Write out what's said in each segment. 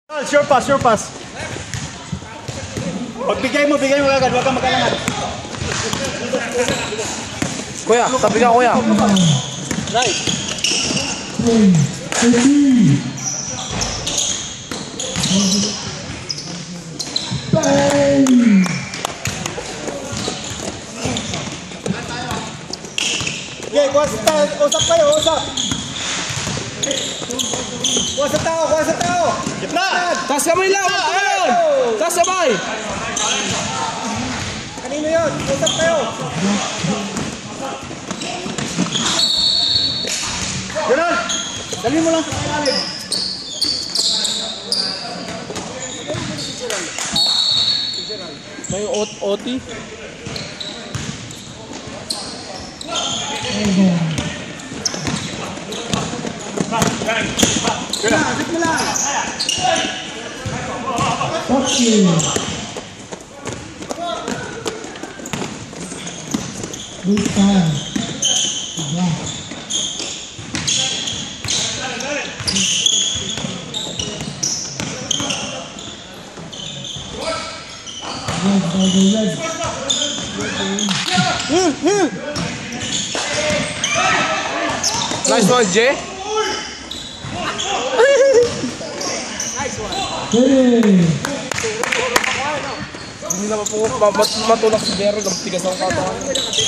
Sure pass, sure pass. Pagbigay mo agad, huwag kang magkalangan. Kuya, tabi ka kuya. Right. Okay, usap kayo, usap. Kuha sa tao. Gitna. Taas kamay lang, ayun. Taas kamay. Kanino yun? Usap kayo. Ganun. Dali mo lang sa ilalim. May OT. Asik mo lang. Okay. Good time. Yeah. Nice one, Jay. Hindi naman po matulak si Jero. Tigas ang katawan.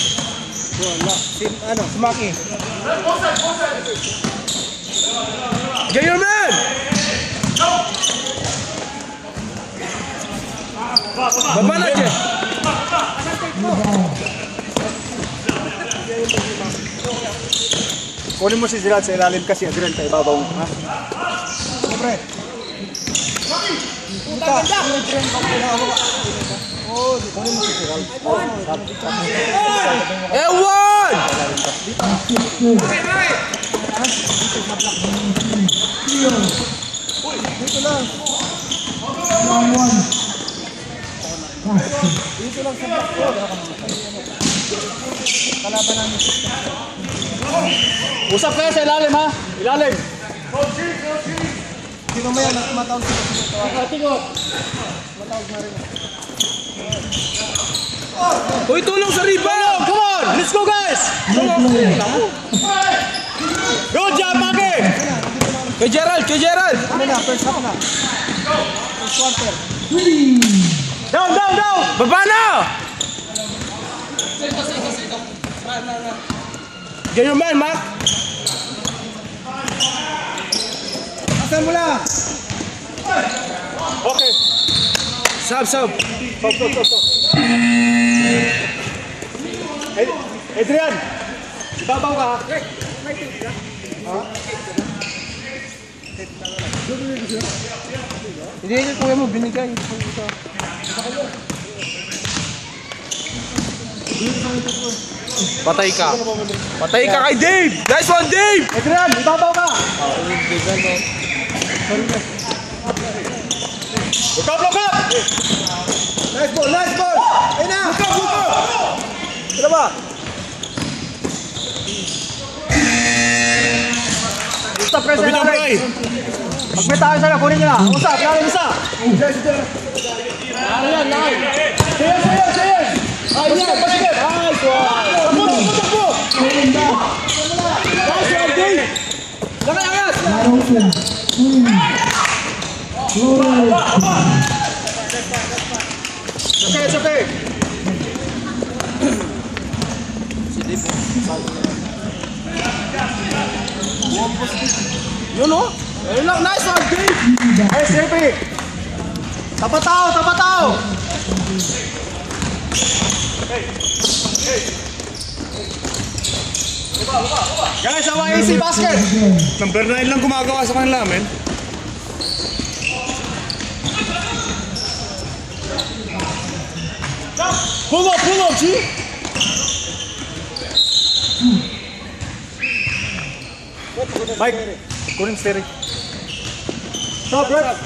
Si Maki. Get your man! Baba na, Jay. Kunin mo si Gerald sa ilalim kasi Adrian kay ibabaw mo. Ha? Siyempre. Puta, oh, kunin mo si Gerald. Ewan! Dito lang. Dito lang sa block ko. Kalaban namin. Usap kayo sa ilalim ha. Ilalim. Hindi mamaya matawag sila. Tingog. Matawag na rin. Uy, tulong sa rebound! Come on! Let's go guys! Good job, Maki! Kay Gerald! Ano na? First half na. First quarter. Down! Baba na! Get your man, Mac! Asan mo lang? Okay. Sub! Stop. Adrian! Ibabaw ka ha? Hindi ka kuya mo, binigay. Patay ka kay Dave! Nice one, Dave! Adrian! Ibabaw ka! Look up! Nice ball! Ayun na! Look up! Ano ba? Stop press na lang! Mag-bet tayo sana, kunin nyo na! Usap! Lalim isa! Ayan! Sayan! Ayan! Pasikip! Nice one! Takbo! Nice one, Dave! Angat! It's okay! Yun o? Ayun lang, nice one, Dave! Hey, Sirpi! Tapataw! Guys, awa AC basket! Number 9 lang gumagawa sa kanila, men. Pull up, G! Mike, kunin steering. Stop, right?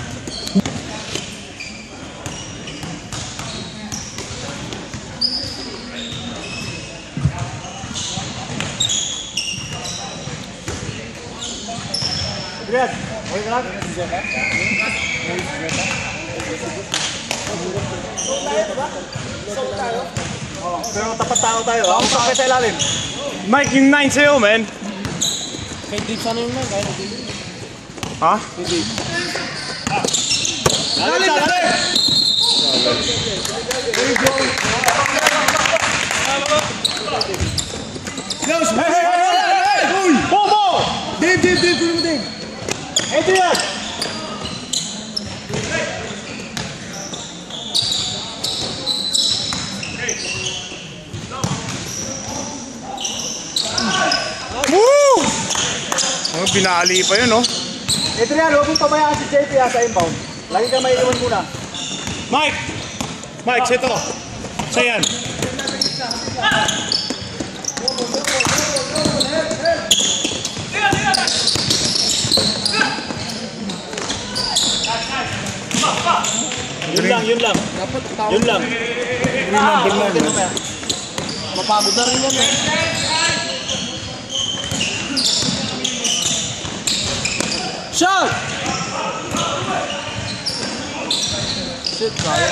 Adrian, okay ka lang? Pero tapat tao tayo. Ang sakay sa ilalim. Mike, yung 9 sa'yo, man. Kay Dave sana yung lang, kaya nag-ibig. Ha? Lalim, lalim! Hey! Bobo! Dave, kunin mo Dave. Ito yan! Woo! Oh, pinali pa yun, oh. Ito yan, huwag mong pabayaan si JP sa inbound. Lagi ka may iwan muna. Mike! Mike, sito. Sa yan. Yun lang. Dapat tao. Yun lang. Mapagod na rin yan eh. Shot! Shit, kaya.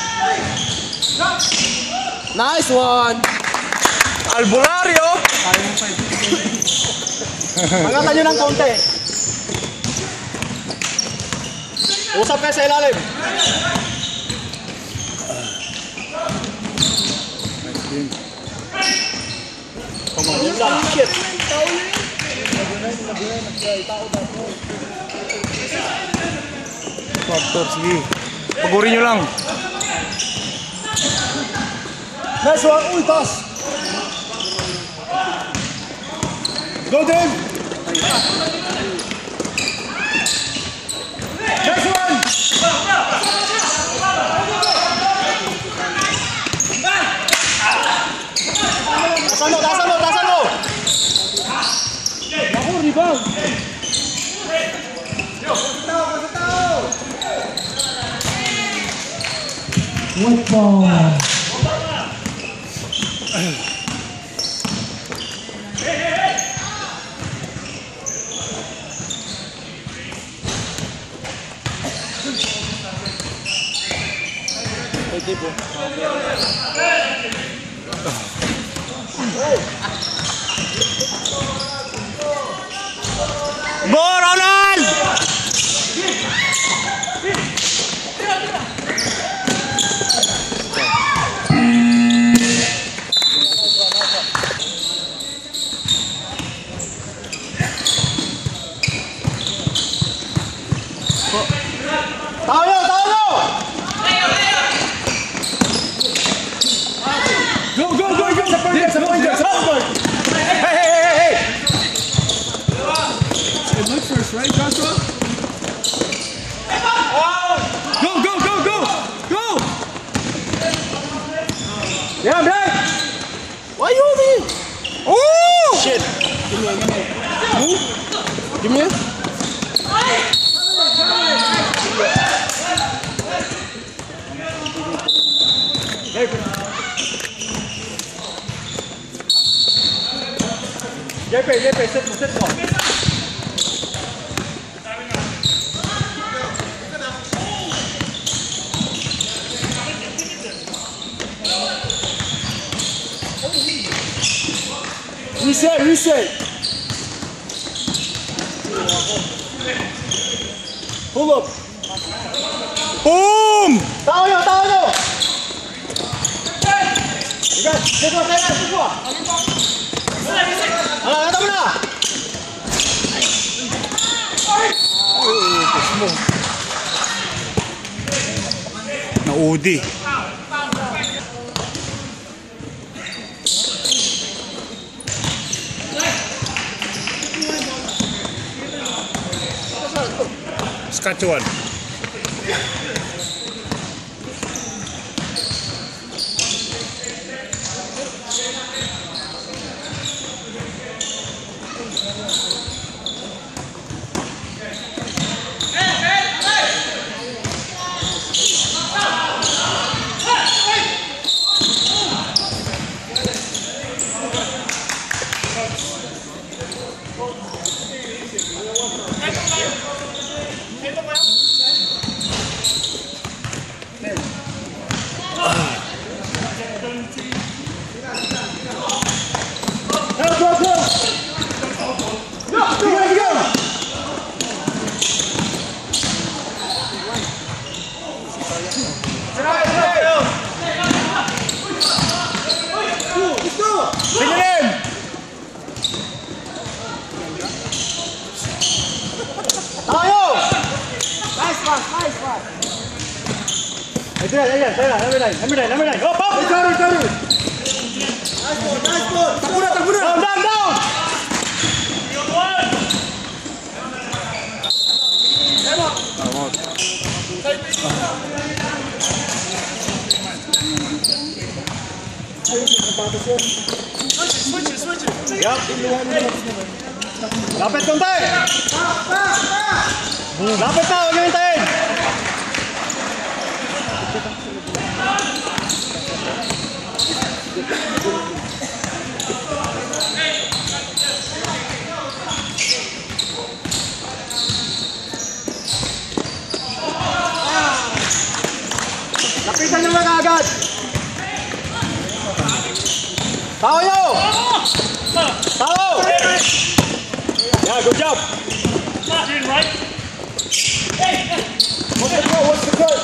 Nice one! Albularyo! Angatan nyo ng konti. Usap kayo sa ilalim. Yun lang, shit. Factor, sige. Pagurin nyo lang. Nice one. Uy, taas. Go, Dave. Nice one. Tasan mo. Ako, rebound. White ball. Go, Ronald! Tao nyo! Go! Sa point guard! Hey! It looks first, right, Joshua? Go! Yeah, Blake! Why you holding? Ooh! Shit! Give me it. JP, sit mo. Reset. Pull up. Boom! Tao nyo! Sit mo. Kata mo na! Naudi. Saskatchewan. Number 9. Up! Sorry. Nice ball. Takbo na. Down. Yup. Lapit konti. Lapit na, huwag niyo hintayin. Lapitan nyo na agad. Tao nyo! Tao! Yeah, good job. What's the call?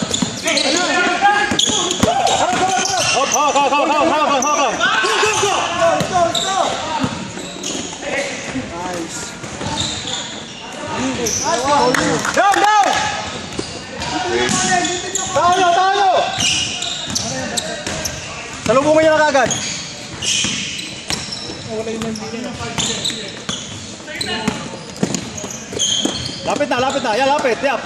Down! Tao nyo! Salubungin nyo na kagad. Lapit na. Yan, lapit. Yap.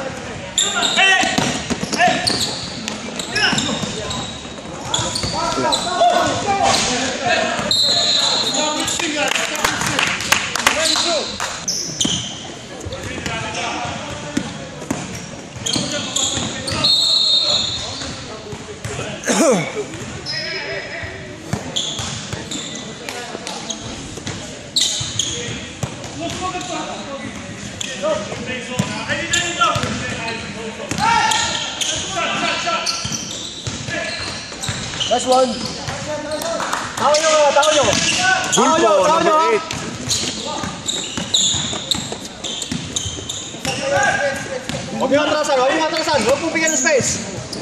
Last one. Tao nyo. Number 8. Huwag yung atrasan. Huwag pong bigyan ng space.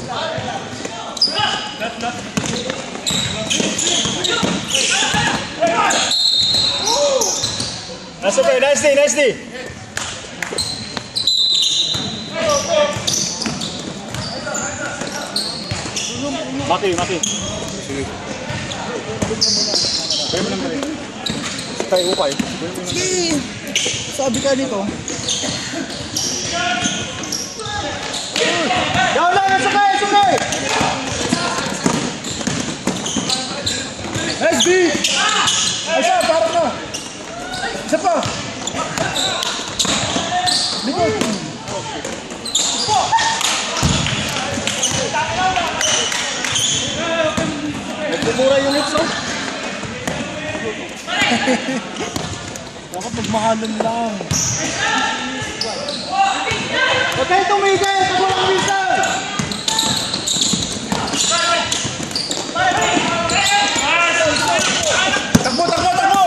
That's okay. Nice D. Maki. Sige. Pwede mo lang galing. Tayo upay. Sige! Sabi ka dito. Down lang! It's okay! Nice D! Isa, parang na! Isa pa! Likod! Nagpumura yung lips, oh. Dapat magmahalan lang. Okay, tumigil! Takbo lang minsan! Takbo!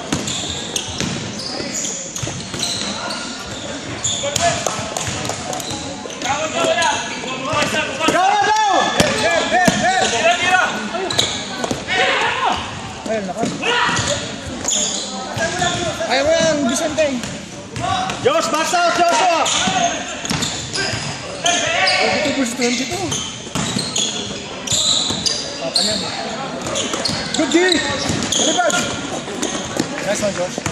Down! Ayun, lakas. Ayaw mo yan, Vicente. Josh, box out, Joshua! Dito po si 22. Good D! Alibad! Nice one, Josh.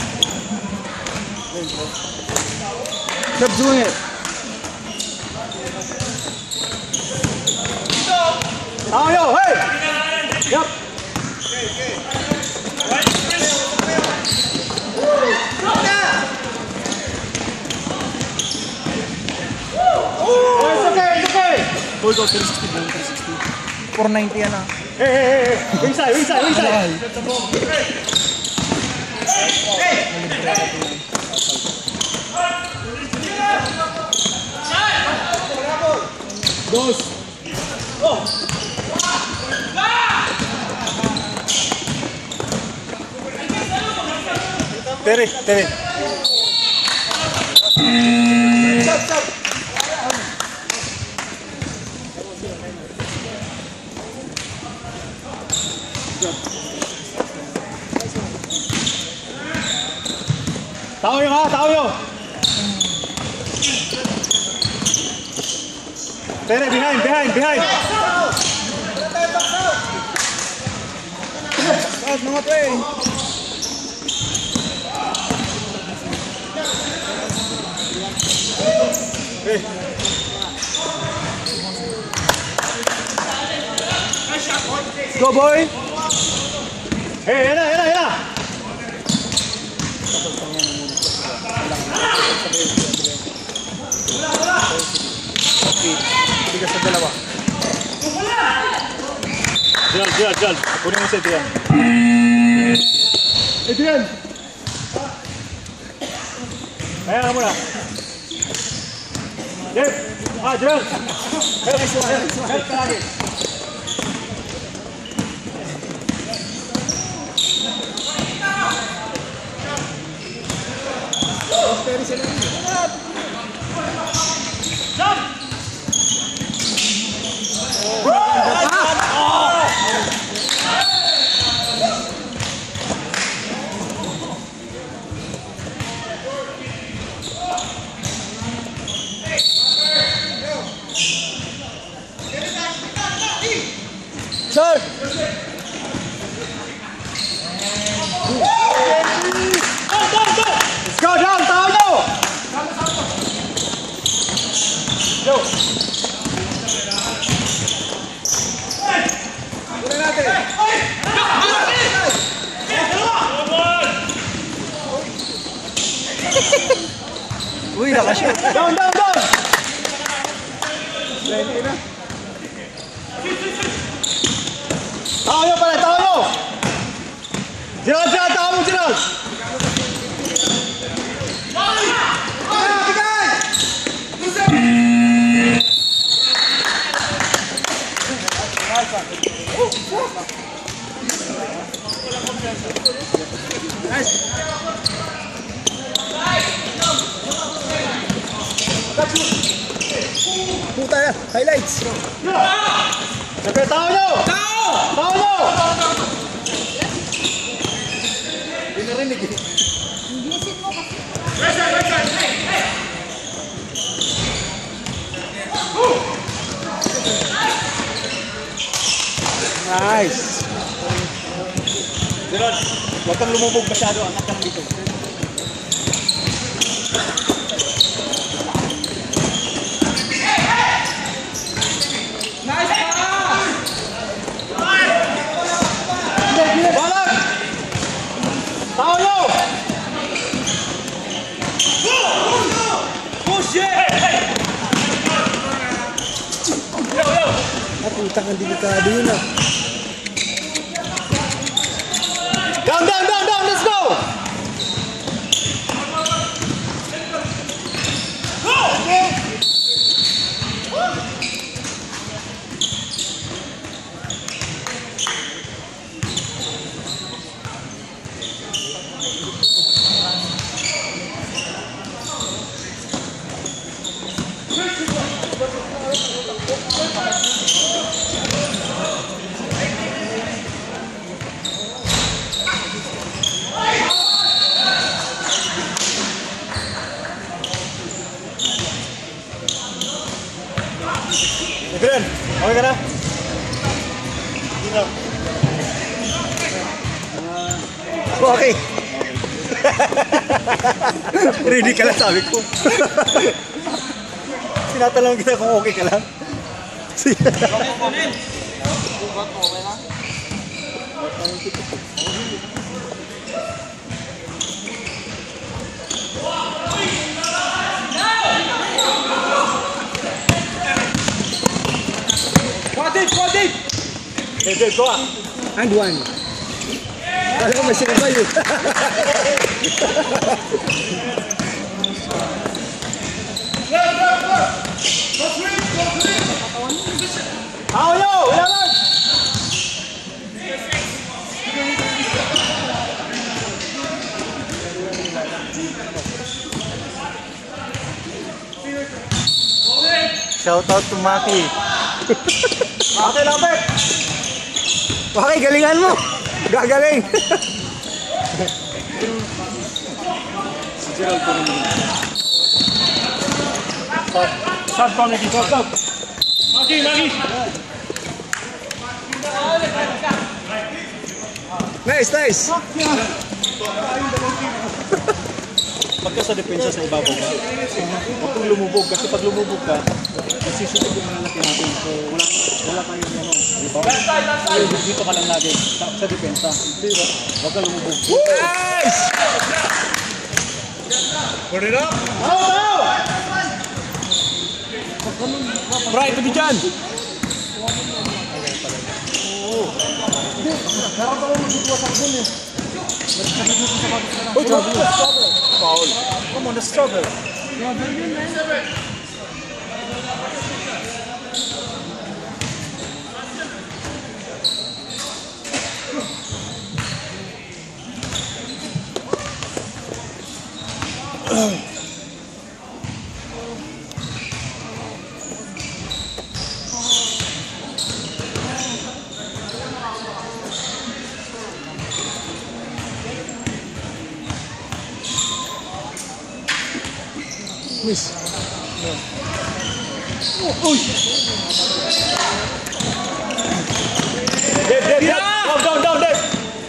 Keep doing it. Tayo, hey! Yup! It's okay! Hold out 360. 490 yan ah. Hey! Inside! Dos! Tere! Tao nyo! Tere, behind! Out mga pre. Okay. Go boy. Hey, yan na. Tigas sa dalawa. Jal. Kunin mo si Adrian. Adrian! Kaya ka muna. Jeff! Adrian! Help ka lagi. Sir! Go down, tao nyo! Go! Kunin natin! Uy, nakashoot! Down! Ready na? Tao nyo pala, tao nyo! Gerald, tao mo, Gerald! Puta yan, highlights! Sabi, tao nyo! Tao nyo! Hindi narinig eh. Nice! Gerald, huwag kang lumubog masyado, angat kang dito. Putang ang delikado yun ah. Down! Let's go! Adrian, okay ka na? Okay. Ready ka lang, sabi ko. Tinatanong kita kung okay ka lang. Quadid! Hey, go on. And one. Kala ko may sinabay yun. Tao nyo! Ilangan! Shout out to Maki. Maki, lapit! Maki, galingan mo! Gagaling! Si Gerald po naman. Shot pa, Miki. Shot. Maki! Nice, nice. Pagka sa depensa sa ibabaw ka, huwag kang lumubog. Kasi pag lumubog ka, nasisitog yung mga laki natin. So wala tayong ano. Diba? Dito ka lang lagi sa depensa. Diba? Huwag kang lumubog. Nice! Put it up! Right, ito dyan! Meron ka lang magdudwa sa akin eh. Oh, trouble. Foul. Come on, let's struggle. Miss. Dead. Down, dead.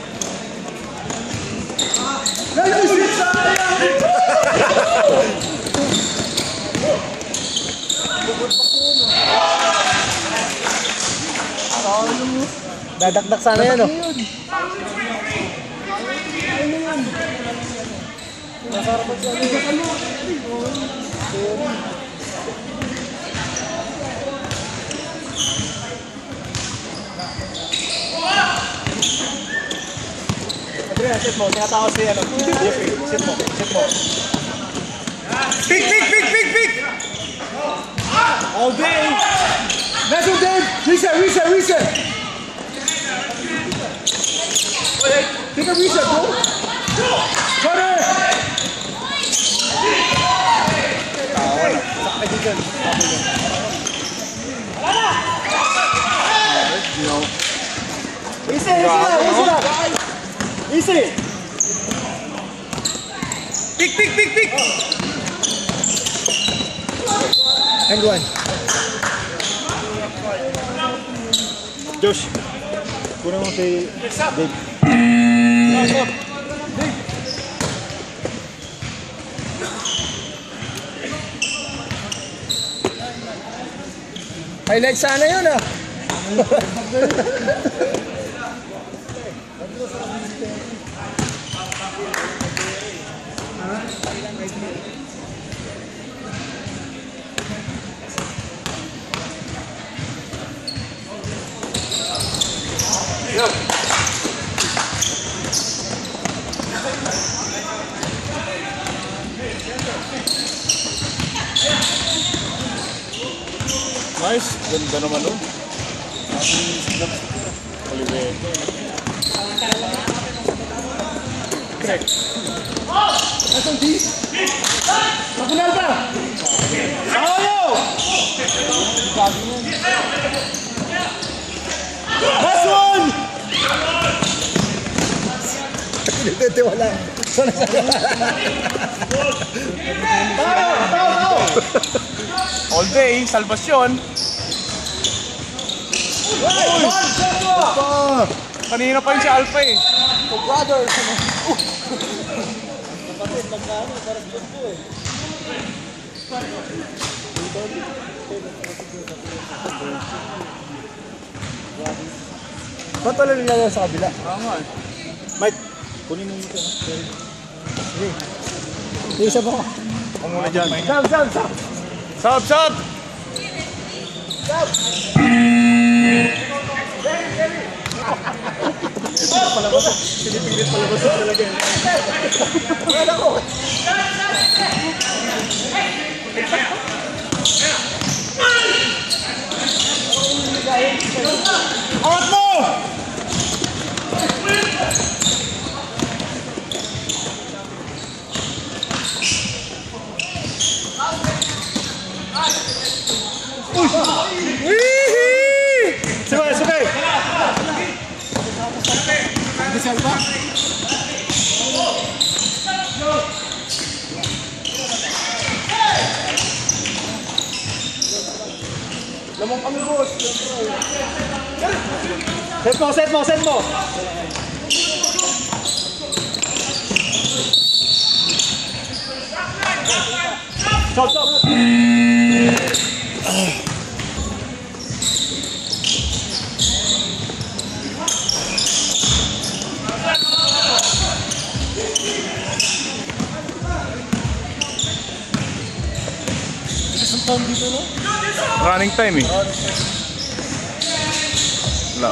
Dadakdak sana yan, oh. Adrian, sit mo. Tinatawag si ano. Sit mo. Pick! All day. Nice one, Dave! Reset! Take a reset, bro! Got it! Easy lang! Easy! Pick! And one. Josh. Kunin mo si Dave. Highlight sana yun, ah! Nice. Ganda naman nun. Oliveto. Correct. Nasaan, D? Makunal ba? Ayaw! Last one! Hindi, wala. Tao! All day, salvasyon. Kanina pa yun si Alpha eh. Brother! Ba't wala nila sa kabila? Tama eh. Mike, kunin mo ito. Sige. Yung isa ba ko? Ako muna dyan. Sab! Pinipilit palabas talaga yan. Wala ko! Angat mo! Sabay! Bisal ba? Lamang kami, boss. Set mo! Stop, stop. Running time eh. Wala.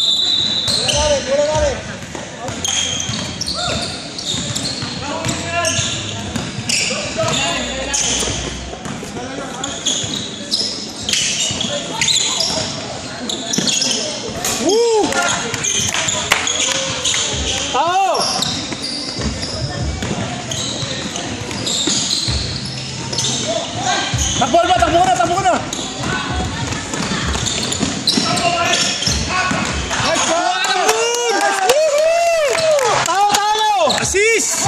Woo! Tao! Takbo na, takbo na, takbo na. Assist!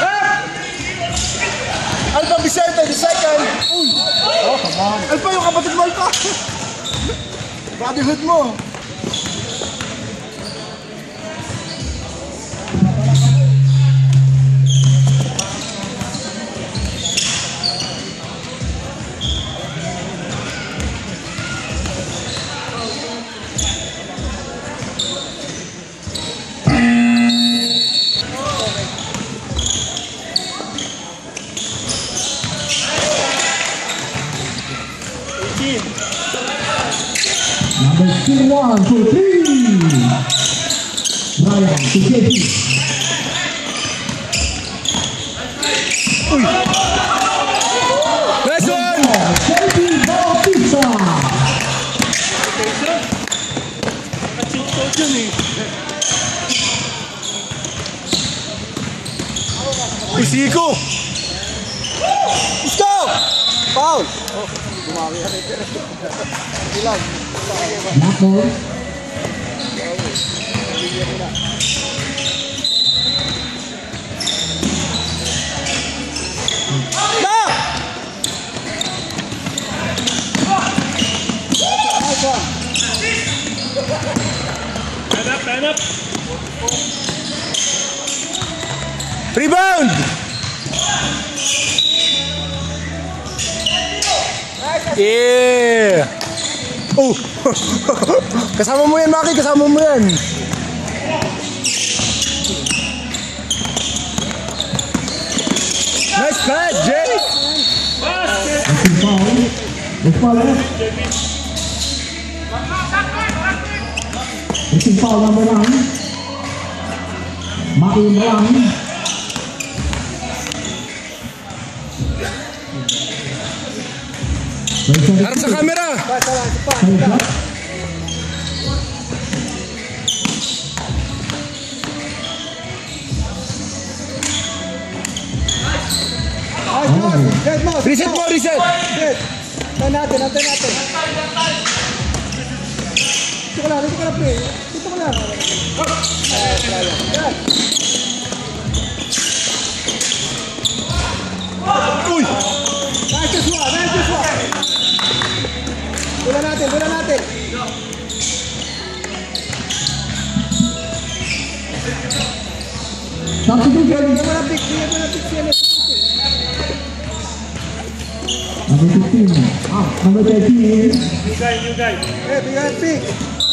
Alpha Vicente, the second. Uy! Oh, come on. Alpha yung kapatid mo, Alpha. Brotherhood mo. Number 1, 2, 3. Ryan to JP. Nice one! JP Bautista. Uy, Siko! Let's go! Foul! Napol. Rebound! Yeah! Oh! Kasama mo yan, Maki. Kasama mo yan. Nice catch, Jay! Foul. Foul. It's foul number 1. Maki yung balang. Harap sa camera! Reset mo, reset! Antayin natin, antayin natin. Dito ka lang, pre. Dito ka lang. Uy! Nice Joshua, nice Joshua. Bola natin, bola natin. Substitution. Bigyan mo na pick siya. Number 15. Number 13. Bigyan pick.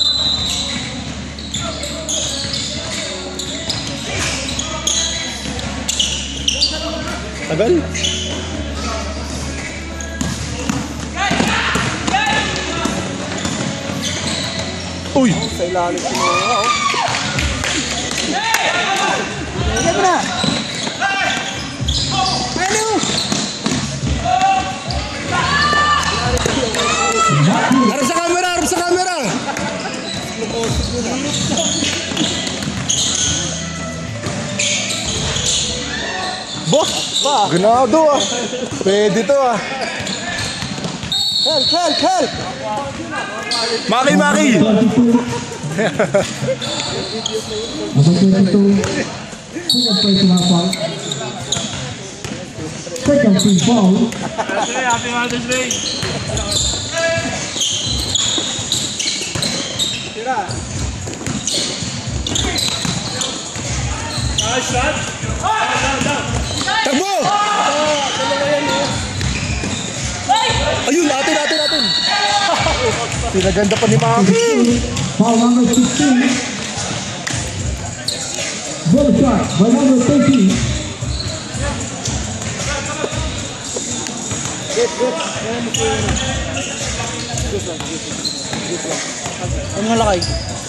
Tagal? Uy! Sa ilalim si Noah, oh. Bigyan mo na. Ano? Harap sa camera! Harap sa camera! Boss! Ganado ah! Pwede to ah! Help! Maki! Number 22. Second personal foul. Second team foul. Happy Mother's Day! Nice shot! Takbo! Pinaganda pa ni Maki. Foul number 16. Ball shot by number 13. Ano nga lakay?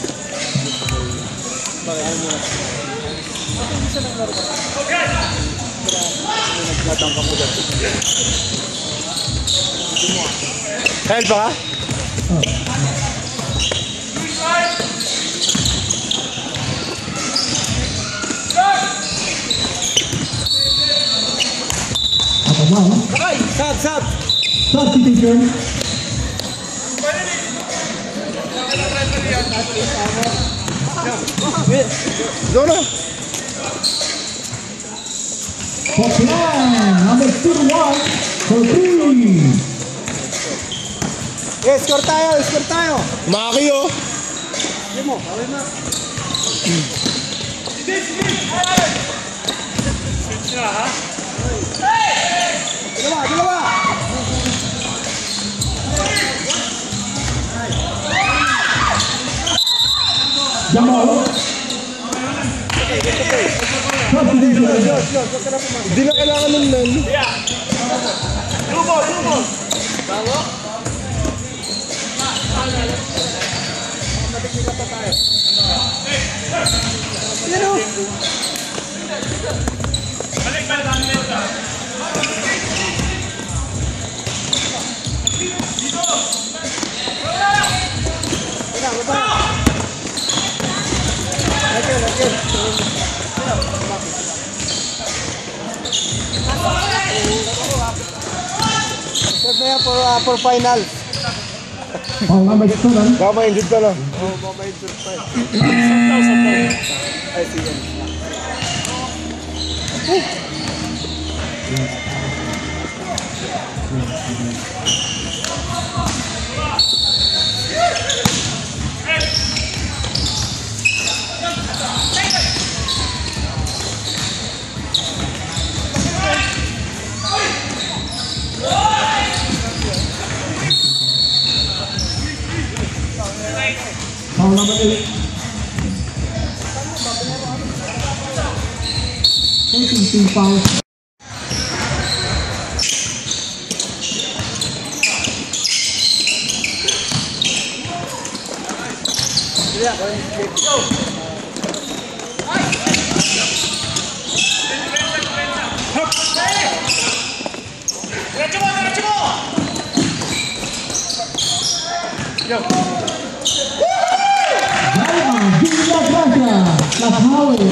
Kyle ba ka? At a foul. Sab. Substitution. Zona. Hotline number 21 for 3. Eh, score tayo. Maki oh. Sige mo, away mo. Dalawa. Jamal. Substitution. Hindi na kailangan ng nan. Score na yan for final. Foul number 7. Baka ma-injured ka lang. Foul number 8. 13 fouls. Julia Gracia. Las Howie.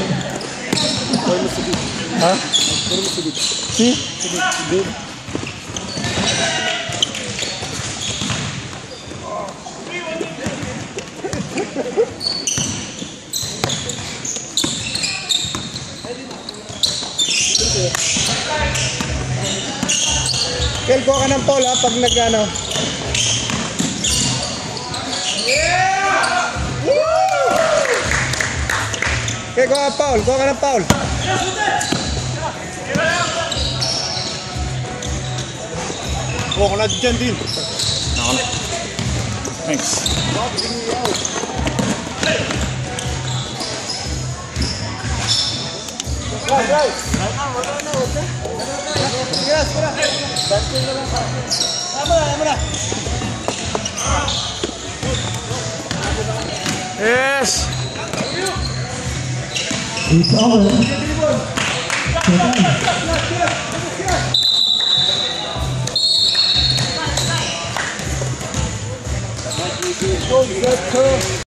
Kel, kuha ka ng foul ha, pag nag-ano. Kel, kuha ka ng foul. Kuha ko na dyan din. Thanks. Yes! It's over. Go,